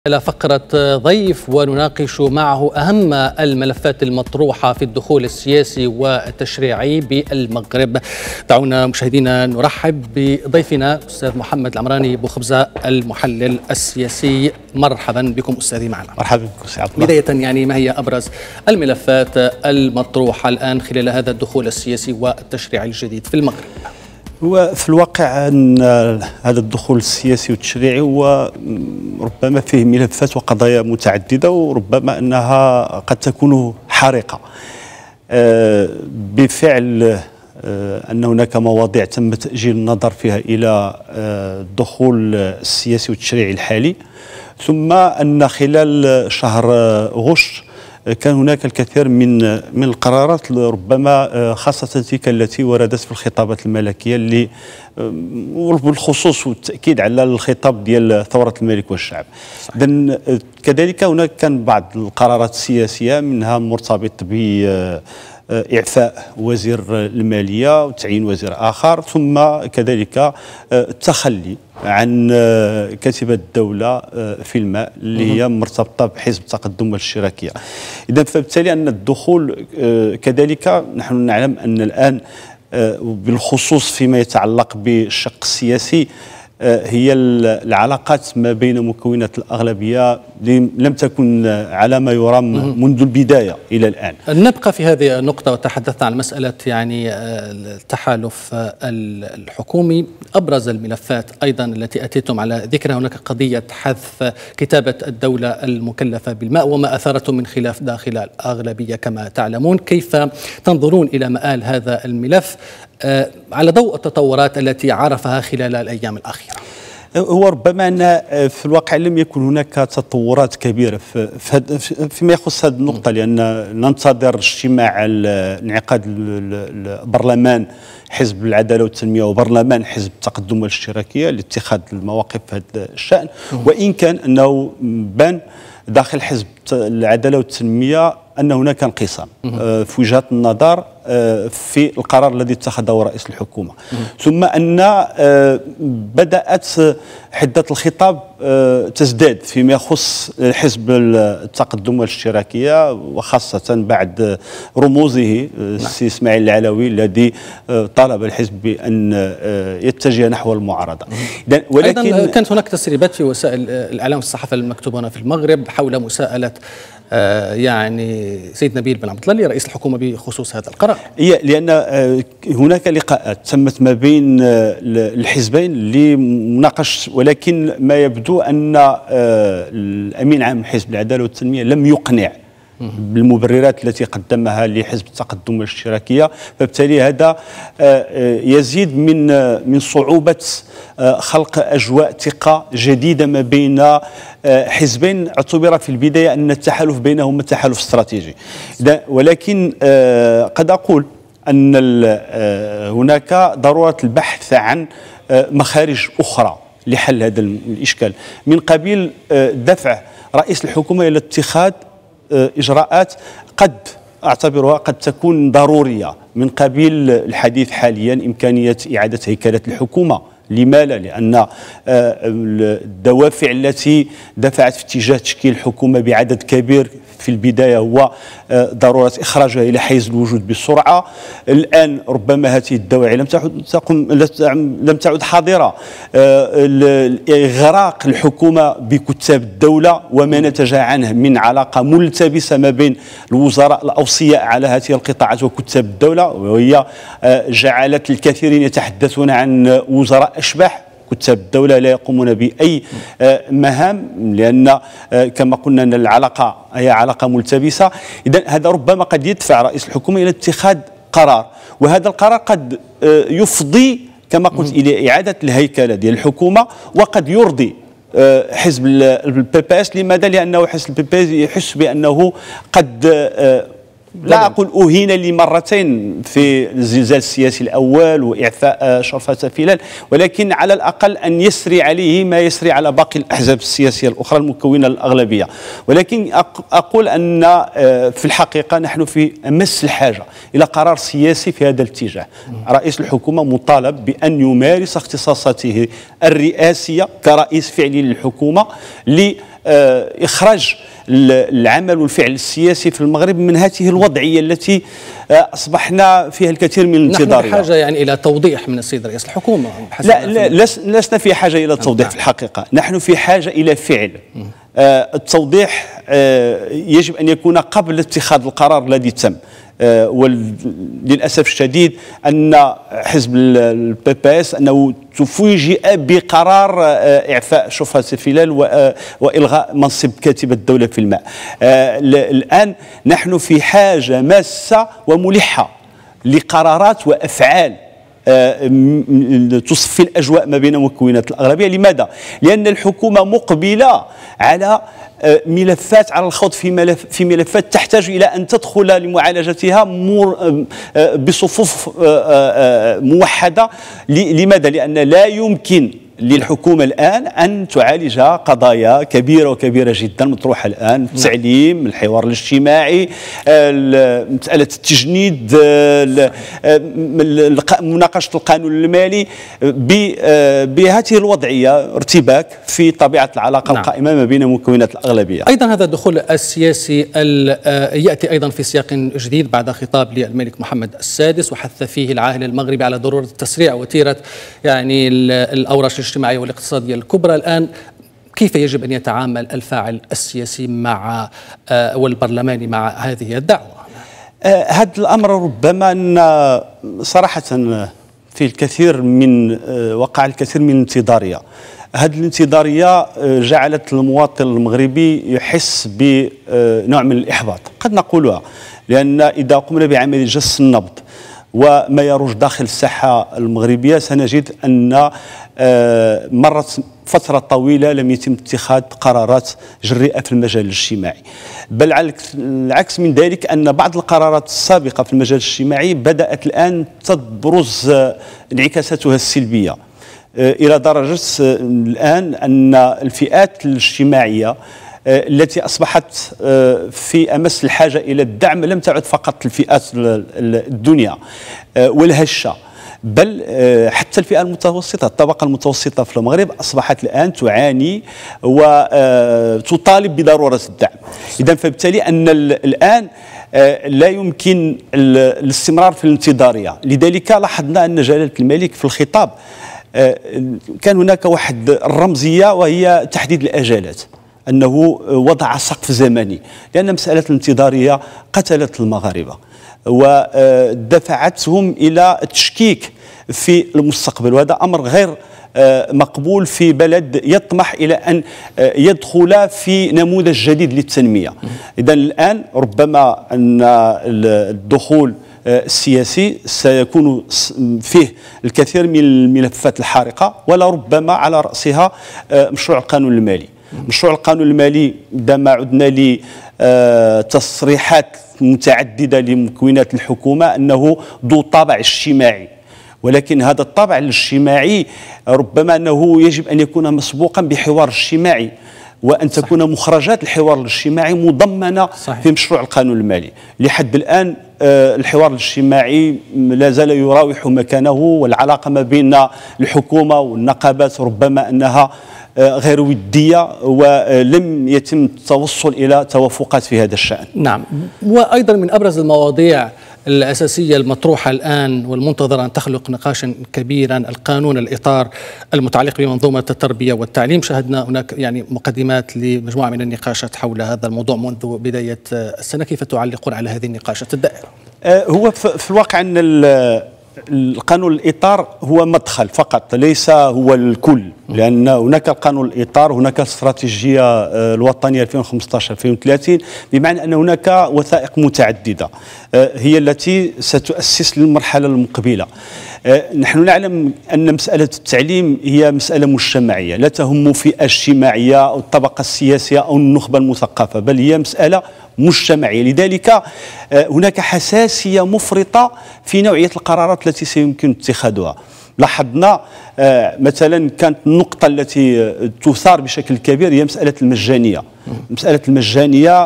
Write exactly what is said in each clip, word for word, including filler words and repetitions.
إلى فقرة ضيف ونناقش معه أهم الملفات المطروحة في الدخول السياسي والتشريعي بالمغرب. دعونا مشاهدينا نرحب بضيفنا أستاذ محمد العمراني بوخبزة المحلل السياسي. مرحبا بكم أستاذي معنا. مرحبا بكم سي عبد الله. بداية يعني ما هي أبرز الملفات المطروحة الآن خلال هذا الدخول السياسي والتشريعي الجديد في المغرب؟ هو في الواقع أن هذا الدخول السياسي والتشريعي هو ربما فيه ملفات وقضايا متعددة، وربما أنها قد تكون حارقة بفعل أن هناك مواضيع تم تأجيل النظر فيها إلى الدخول السياسي والتشريعي الحالي، ثم أن خلال شهر غشت كان هناك الكثير من من القرارات ربما خاصة تلك التي وردت في الخطابات الملكية اللي بالخصوص والتأكيد على الخطاب ديال ثورة الملك والشعب. إذن كذلك هناك كان بعض القرارات السياسية منها مرتبط ب إعفاء وزير المالية وتعيين وزير آخر، ثم كذلك التخلي عن كاتبة الدولة في الماء اللي هي مرتبطة بحزب التقدم والاشتراكية. إذا فبالتالي أن الدخول كذلك نحن نعلم أن الآن بالخصوص فيما يتعلق بالشق السياسي هي العلاقات ما بين مكونات الأغلبية لم تكن على ما يرام منذ البداية إلى الآن. نبقى في هذه النقطة وتحدثنا عن مسألة يعني التحالف الحكومي. أبرز الملفات أيضا التي أتيتم على ذكرها هناك قضية حذف كتابة الدولة المكلفة بالماء وما أثارته من خلاف داخل الأغلبية كما تعلمون. كيف تنظرون إلى مآل هذا الملف على ضوء التطورات التي عرفها خلال الأيام الأخيرة؟ هو ربما أن في الواقع لم يكن هناك تطورات كبيرة فيما يخص هذه النقطة، لأن ننتظر اجتماع انعقاد البرلمان حزب العدالة والتنمية وبرلمان حزب التقدم والاشتراكية لاتخاذ المواقف في هذا الشأن. وإن كان أنه بان داخل حزب العدالة والتنمية أن هناك انقسام في وجهة النظر في القرار الذي اتخذه رئيس الحكومة، ثم أن بدأت حدة الخطاب تزداد فيما يخص حزب التقدم والاشتراكية، وخاصة بعد رموزه السي إسماعيل العلوي الذي طالب الحزب بأن يتجه نحو المعارضة. ولكن أيضا كانت هناك تسريبات في وسائل الإعلام والصحافة المكتوبة هنا في المغرب حول مساءلة آه يعني سيد نبيل بن عبد الله رئيس الحكومة بخصوص هذا القرار. هي لأن آه هناك لقاءات تمت ما بين آه الحزبين لمناقشة، ولكن ما يبدو أن آه الأمين عام حزب العدالة والتنمية لم يقنع بالمبررات التي قدمها لحزب التقدم والاشتراكية، فبالتالي هذا يزيد من من صعوبة خلق أجواء ثقة جديدة ما بين حزبين اعتبر في البداية أن التحالف بينهما تحالف استراتيجي. ولكن قد أقول أن هناك ضرورة البحث عن مخارج أخرى لحل هذا الإشكال، من قبيل دفع رئيس الحكومة إلى اتخاذ إجراءات قد أعتبرها قد تكون ضرورية، من قبيل الحديث حاليا إمكانية إعادة هيكلة الحكومة. لما لا؟ لأن الدوافع التي دفعت في اتجاه تشكيل حكومة بعدد كبير في البداية هو ضرورة إخراجها إلى حيز الوجود بسرعة. الآن ربما هذه الدواعي لم تعد لم تعد حاضرة. إغراق الحكومة بكتاب الدولة وما نتج عنه من علاقة ملتبسة ما بين الوزراء الأوصياء على هذه القطاعات وكتاب الدولة، وهي جعلت الكثيرين يتحدثون عن وزراء أشباح. كتاب الدولة لا يقومون بأي مهام، لأن كما قلنا أن العلاقة هي علاقة ملتبسة. إذن هذا ربما قد يدفع رئيس الحكومة إلى اتخاذ قرار، وهذا القرار قد يفضي كما قلت إلى إعادة الهيكلة ديال الحكومة، وقد يرضي حزب البي بي اس. لماذا؟ لأنه حزب البي بي اس يحس بأنه قد لا أقول أهين لمرتين في الزلزال السياسي الأول وإعفاء شرفة فيلال، ولكن على الأقل أن يسري عليه ما يسري على باقي الأحزاب السياسية الأخرى المكونة الأغلبية. ولكن أقول أن في الحقيقة نحن في أمس الحاجة إلى قرار سياسي في هذا الاتجاه. رئيس الحكومة مطالب بأن يمارس اختصاصاته الرئاسية كرئيس فعلي للحكومة إخراج العمل والفعل السياسي في المغرب من هذه الوضعية التي أصبحنا فيها الكثير من الانتظار. نحن بحاجة يعني إلى توضيح من السيد رئيس الحكومة. لا, لا لسنا في حاجة إلى التوضيح في الحقيقة، نحن في حاجة إلى فعل. آه التوضيح آه يجب أن يكون قبل اتخاذ القرار الذي تم. آه وللأسف الشديد أن حزب البي بي اس أنه تفوجئ بقرار آه إعفاء شفرة الفلال آه وإلغاء منصب كاتب الدولة في الماء. آه الآن نحن في حاجة ماسة وملحة لقرارات وأفعال تصفي الأجواء ما بين مكونات الأغلبية. لماذا؟ لأن الحكومة مقبلة على ملفات، على الخوض في ملف في ملفات تحتاج إلى أن تدخل لمعالجتها بصفوف موحدة. لماذا؟ لأن لا يمكن للحكومة الآن أن تعالج قضايا كبيرة وكبيرة جدا مطروحة الآن، التعليم، الحوار الاجتماعي، مسألة التجنيد، مناقشة القانون المالي. بهذه الوضعية ارتباك في طبيعة العلاقة نعم. القائمة ما بين مكونات الأغلبية. أيضا هذا الدخول السياسي يأتي أيضا في سياق جديد بعد خطاب للملك محمد السادس، وحث فيه العاهل المغربي على ضرورة تسريع وتيرة يعني الأوراق الاجتماعية والاقتصادية الكبرى. الآن كيف يجب أن يتعامل الفاعل السياسي مع والبرلماني مع هذه الدعوة؟ هذا الأمر ربما أن صراحة في الكثير من وقع الكثير من الانتظارية. هذه الانتظارية جعلت المواطن المغربي يحس بنوع من الإحباط قد نقولها، لأن إذا قمنا بعمل جس النبض وما يروج داخل الساحة المغربية سنجد أن مرت فترة طويلة لم يتم اتخاذ قرارات جريئة في المجال الاجتماعي، بل على العكس من ذلك أن بعض القرارات السابقة في المجال الاجتماعي بدأت الآن تبرز انعكاساتها السلبية إلى درجة الآن أن الفئات الاجتماعية التي أصبحت في أمس الحاجة إلى الدعم لم تعد فقط الفئات الدنيا والهشة، بل حتى الفئة المتوسطة، الطبقة المتوسطة في المغرب أصبحت الآن تعاني وتطالب بضرورة الدعم. إذن فبالتالي أن الآن لا يمكن الاستمرار في الانتظارية. لذلك لاحظنا أن جلالة الملك في الخطاب كان هناك واحد الرمزية وهي تحديد الأجالات، أنه وضع سقف زمني، لأن مسألة الانتظارية قتلت المغاربة ودفعتهم إلى التشكيك في المستقبل، وهذا أمر غير مقبول في بلد يطمح إلى أن يدخل في نموذج جديد للتنمية. إذن الآن ربما أن الدخول السياسي سيكون فيه الكثير من الملفات الحارقة، ولا ربما على رأسها مشروع القانون المالي. مشروع القانون المالي عندما عدنا لتصريحات متعددة لمكونات الحكومة أنه ذو طابع اجتماعي، ولكن هذا الطابع الاجتماعي ربما أنه يجب أن يكون مسبوقا بحوار اجتماعي، وأن صحيح. تكون مخرجات الحوار الاجتماعي مضمنة صحيح. في مشروع القانون المالي. لحد الآن الحوار الاجتماعي لا زال يراوح مكانه، والعلاقة ما بين الحكومة والنقابات ربما أنها غير ودية ولم يتم التوصل إلى توافقات في هذا الشأن. نعم، وأيضا من أبرز المواضيع الأساسية المطروحة الآن والمنتظرة أن تخلق نقاشا كبيرا القانون الإطار المتعلق بمنظومة التربية والتعليم. شاهدنا هناك يعني مقدمات لمجموعة من النقاشات حول هذا الموضوع منذ بداية السنة، كيف تعلقون على هذه النقاشات الدائرة؟ هو في الواقع أن القانون الإطار هو مدخل فقط، ليس هو الكل، لأن هناك القانون الإطار، هناك الاستراتيجية الوطنية ألفين وخمسة عشر ألفين وثلاثين، بمعنى أن هناك وثائق متعددة هي التي ستؤسس للمرحلة المقبلة. نحن نعلم أن مسألة التعليم هي مسألة مجتمعية، لا تهم فئة اجتماعية أو الطبقة السياسية أو النخبة المثقفة، بل هي مسألة مجتمعية. لذلك هناك حساسية مفرطة في نوعية القرارات التي سيمكن اتخاذها. لاحظنا مثلا كانت النقطة التي تثار بشكل كبير هي مسألة المجانية. مسألة المجانية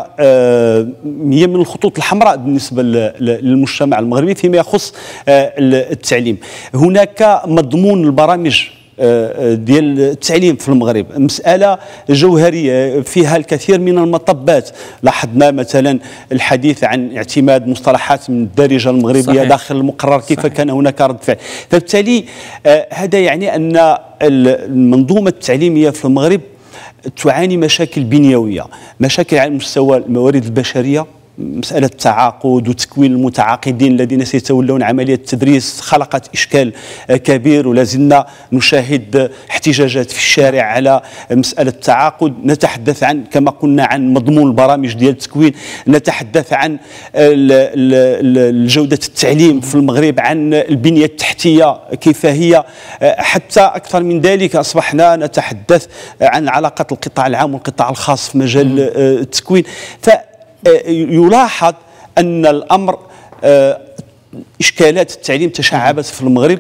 هي من الخطوط الحمراء بالنسبة للمجتمع المغربي فيما يخص التعليم. هناك مضمون البرامج ديال التعليم في المغرب، مسألة جوهرية فيها الكثير من المطبات. لاحظنا مثلا الحديث عن اعتماد مصطلحات من الدارجة المغربية صحيح. داخل المقرر، كيف صحيح. كان هناك رد فعل. فبالتالي هذا يعني أن المنظومة التعليمية في المغرب تعاني مشاكل بنيوية، مشاكل على مستوى الموارد البشرية، مسألة التعاقد وتكوين المتعاقدين الذين سيتولون عملية التدريس خلقت إشكال كبير، ولازلنا نشاهد احتجاجات في الشارع على مسألة التعاقد. نتحدث عن كما قلنا عن مضمون البرامج ديال التكوين، نتحدث عن جودة التعليم في المغرب، عن البنية التحتية كيف هي، حتى أكثر من ذلك أصبحنا نتحدث عن علاقة القطاع العام والقطاع الخاص في مجال التكوين. ف يلاحظ أن الأمر إشكالات التعليم تشعبت في المغرب،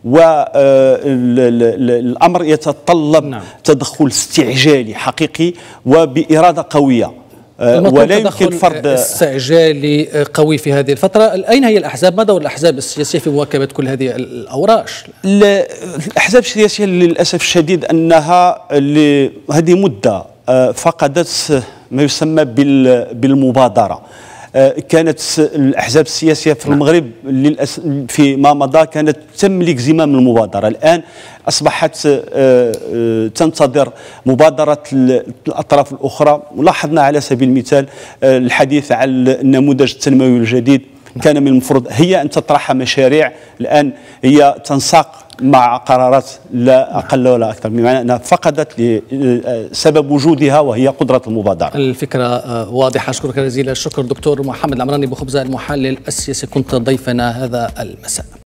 والأمر يتطلب نعم. تدخل استعجالي حقيقي وبإرادة قوية، ولا يمكن فرض استعجالي قوي في هذه الفترة. أين هي الأحزاب؟ ما دور الأحزاب السياسية في مواكبة كل هذه الأوراش؟ الأحزاب السياسية للأسف الشديد أنها هذه مدة فقدت ما يسمى بالمبادرة. كانت الأحزاب السياسية في المغرب فيما مضى كانت تملك زمام المبادرة، الآن أصبحت تنتظر مبادرة الأطراف الأخرى. ولاحظنا على سبيل المثال الحديث عن النموذج التنموي الجديد، كان من المفروض هي أن تطرح مشاريع، الآن هي تنساق مع قرارات لا أقل ولا أكثر، بمعنى أنها فقدت لسبب وجودها وهي قدرة المبادرة. الفكرة واضحة. أشكرك جزيلا الشكر دكتور محمد العمراني بوخبزة، المحلل السياسي، كنت ضيفنا هذا المساء.